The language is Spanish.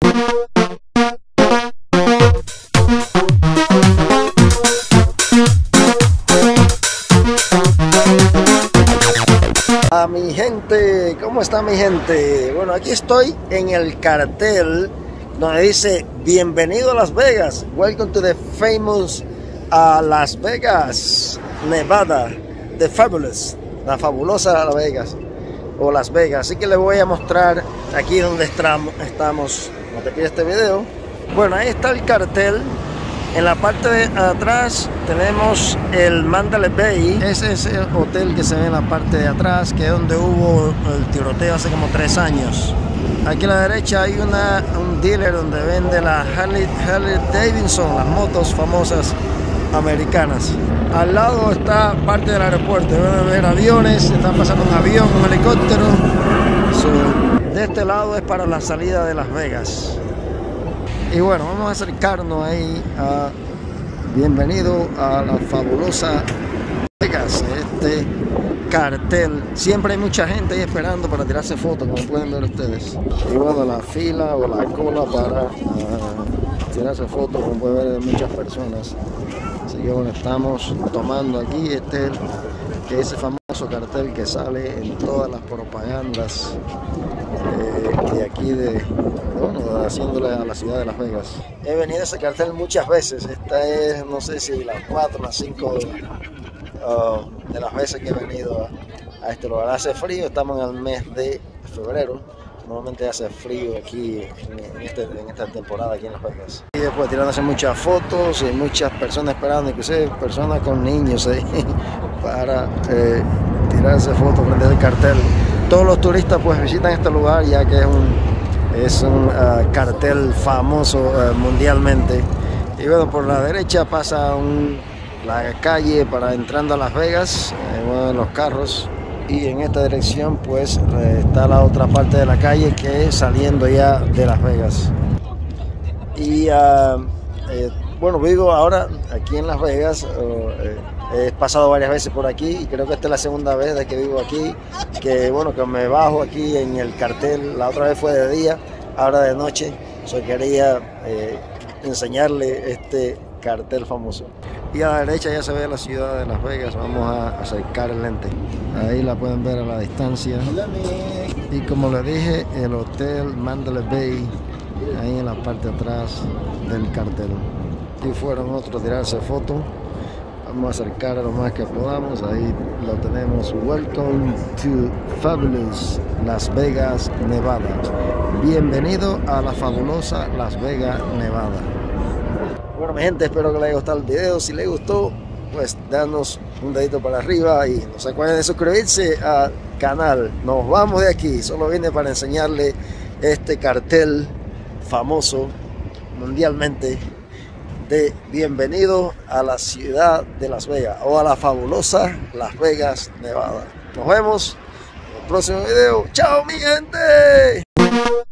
A mi gente, ¿cómo está mi gente? Bueno, aquí estoy en el cartel donde dice bienvenido a Las Vegas, welcome to the famous Las Vegas, Nevada, the fabulous, la fabulosa Las Vegas o Las Vegas. Así que les voy a mostrar aquí donde estamos, no te pierdas este video. Bueno, ahí está el cartel. En la parte de atrás tenemos el Mandalay Bay. Ese es el hotel que se ve en la parte de atrás, que es donde hubo el tiroteo hace como 3 años. Aquí a la derecha hay un dealer donde vende la Harley Davidson, las motos famosas americanas. Al lado está parte del aeropuerto. Deben ver aviones, están pasando un avión, un helicóptero. De este lado es para la salida de Las Vegas. Y bueno, vamos a acercarnos ahí a bienvenido a la fabulosa Vegas, este cartel. Siempre hay mucha gente ahí esperando para tirarse fotos, como pueden ver ustedes. Y bueno, la fila o la cola para tirarse fotos, como pueden ver, de muchas personas. Así que bueno, estamos tomando aquí ese famoso cartel que sale en todas las propagandas de aquí haciéndole a la ciudad de Las Vegas. He venido a ese cartel muchas veces. Esta es, no sé si las 4 o las 5 de las veces que he venido a este lugar. Hace frío, estamos en el mes de febrero. Normalmente hace frío aquí en esta temporada aquí en Las Vegas. Y después tirándose muchas fotos y muchas personas esperando, inclusive personas con niños ahí para tirarse fotos frente al cartel. Todos los turistas pues visitan este lugar ya que es un cartel famoso mundialmente. Y bueno, por la derecha pasa la calle para entrando a Las Vegas, los carros. Y en esta dirección pues está la otra parte de la calle que es saliendo ya de Las Vegas. Y bueno, vivo ahora aquí en Las Vegas. He pasado varias veces por aquí y creo que esta es la segunda vez de que vivo aquí, que bueno, que me bajo aquí en el cartel. La otra vez fue de día, ahora de noche. Yo quería enseñarle este cartel famoso. Y a la derecha ya se ve la ciudad de Las Vegas. Vamos a acercar el lente. Ahí la pueden ver a la distancia. Y como les dije, el hotel Mandalay Bay, ahí en la parte de atrás del cartel. Y fueron otros a tirarse fotos. Vamos a acercar a lo más que podamos. Ahí lo tenemos. Welcome to fabulous Las Vegas, Nevada. Bienvenido a la fabulosa Las Vegas, Nevada. Bueno, mi gente, espero que les haya gustado el video. Si les gustó, pues danos un dedito para arriba y no se acuerden de suscribirse al canal. Nos vamos de aquí. Solo vine para enseñarle este cartel famoso mundialmente de bienvenido a la ciudad de Las Vegas o a la fabulosa Las Vegas, Nevada. Nos vemos en el próximo video. ¡Chao, mi gente!